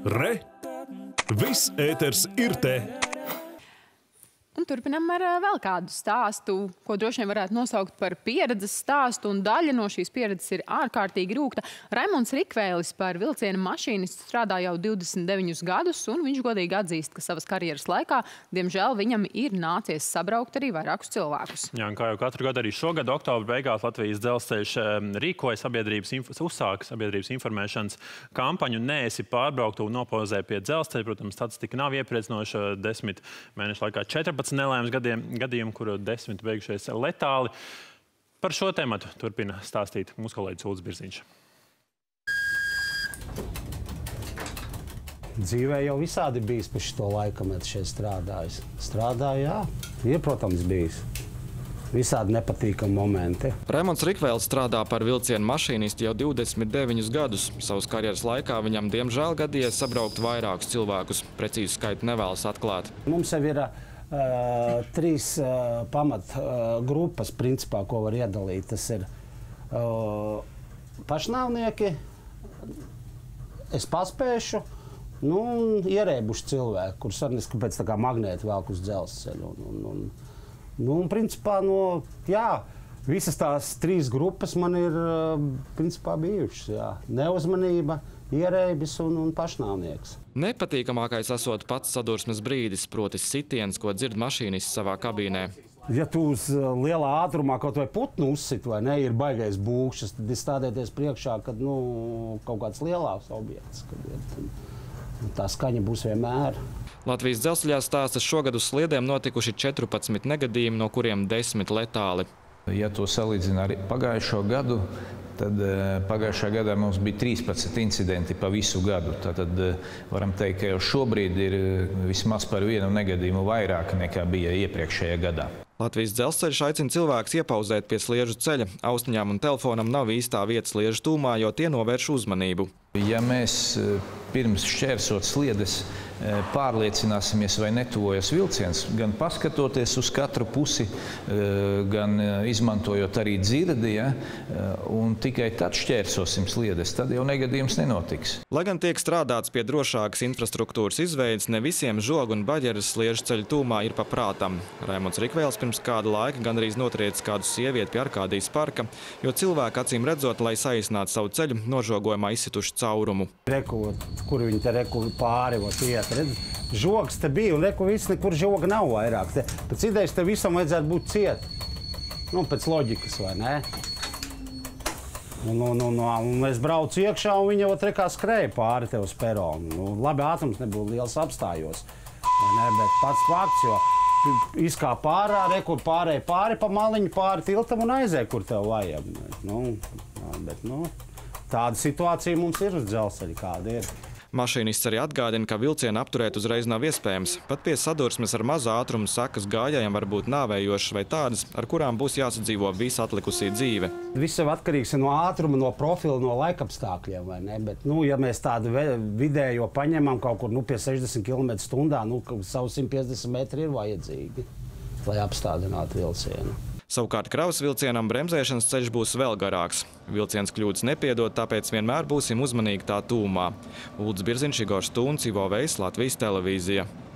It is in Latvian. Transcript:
Re! Viss ēters ir te! Un turpinam ar vēl kādu stāstu, ko droši vien varētu nosaukt par pieredzes stāstu, un daļa no šīs pieredzes ir ārkārtīgi rūgta. Raimonds Rikvēlis par vilciena mašīnistu strādā jau 29 gadus, un viņš godīgi atzīst, ka savas karjeras laikā, diemžēl, viņam ir nācies sabraukt arī vairākus cilvēkus. Jā, un kā jau katru gadu arī šogad oktobra beigās Latvijas dzelzceļš rīkoja uzsāka sabiedrības informēšanas kampaņu Neesi pārbrauktu un nopozē pie dzelzceļa. Protams, statistika nav iepriecinoša. 10 mēnešu laikā 14 nelaimes gadījumu, kuru 10 beigušies letāli. Par šo tematu turpina stāstīt mūsu kolēģis Ulds Birziņš. Dzīvē jau visādi bijis pa šito laikametu šeit strādājis. Strādāju, jā. Ir, protams, bijis. Visādi nepatīkami momenti. Raimonds Rikvēlis strādā par vilcienu mašīnistu jau 29 gadus. Savas karjeras laikā viņam diemžēl gadījies sabraukt vairākus cilvēkus. Precīzu skaitu nevēlas atklāt. Mums jau ir trīs pamatgrupas, principā, ko var iedalīt. Tas ir pašnāvnieki, es paspēšu, un ierēbuši cilvēki, kurus arī pēc tā kā magnēti velk uz dzelzceļu. Un principā, jā, visas tās trīs grupas man ir, principā, bijušas, jā. Neuzmanība, ierēbis un pašnāvnieks. Nepatīkamākais esot pats sadursmes brīdis, proti sitiens, ko dzird mašīnists savā kabīnē. Ja tu uz lielā ātrumā kaut vai putnu uzsit, vai ne, ir baigais būkšas, tad ir stādēties priekšā, kad, kaut kāds lielāks objekts, kad tā skaņa būs vienmēr. Latvijas dzelzceļā stāstas šogad uz sliedēm notikuši 14 negadījumi, no kuriem 10 letāli. Ja to salīdzina ar pagājušo gadu, tad pagājušā gadā mums bija 13 incidenti pa visu gadu. Tad varam teikt, ka jau šobrīd ir vismaz par vienu negadījumu vairāk nekā bija iepriekšējā gadā. Latvijas dzelzceļš aicina cilvēkus iepauzēt pie sliežu ceļa. Austiņām un telefonam nav īstā vieta sliežu tūmā, jo tie novērš uzmanību. Ja mēs pirms šķērsot sliedes pārliecināsimies, vai netuvojas vilciens, gan paskatoties uz katru pusi, gan izmantojot arī dzirdi, un tikai tad šķērsosim sliedes, tad jau negadījums nenotiks. Lai gan tiek strādāts pie drošākas infrastruktūras izveides, ne visiem žogu un baģeres sliežu ceļu tūmā ir pa prātam. Raimonds Rikvēlis pirms kāda laika gandrīz notriecis kādu sievieti pie Arkādijas parka, jo cilvēki acīm redzot, lai saīsinātu savu ceļu, nožogojumā izsituši caurumu. Kur viņi te pāri iet, redz? Žogs te bija, un viss nekur žoga nav vairāk. Pēc idejas te visam vajadzētu būt ciet. Pēc loģikas, vai ne? Un es braucu iekšā, un viņa kā skrēja pāri te uz peronu. Labi, ātrums nebūtu liels, apstājos. Bet pats fakts, jo izkāp pārā, kur pārēja pāri pa maliņu, pāri tiltam un aizēja, kur tev vajag. Tāda situācija mums ir uz dzelzceļa, kāda ir. Mašīnists arī atgādina, ka vilcienu apturēt uzreiz nav iespējams. Pat pie sadursmes ar mazu ātrumu sakas gājējiem var būt nāvējošas vai tādas, ar kurām būs jāsadzīvo visa atlikusī dzīve. Viss jau atkarīgs no ātruma, no profila, no laikapstākļiem, vai ne? Bet, ja mēs tādu vidējo paņemam kaut kur pie 60 km/h, savu 150 metri ir vajadzīgi, lai apstādinātu vilcienu. Savukārt kravas vilcienam bremzēšanas ceļš būs vēl garāks. Vilciens kļūdas nepiedod, tāpēc vienmēr būsim uzmanīgi tā tūmā. Ulds Birziņš, Igors Tūns, Ivo Vejs, Latvijas televīzija.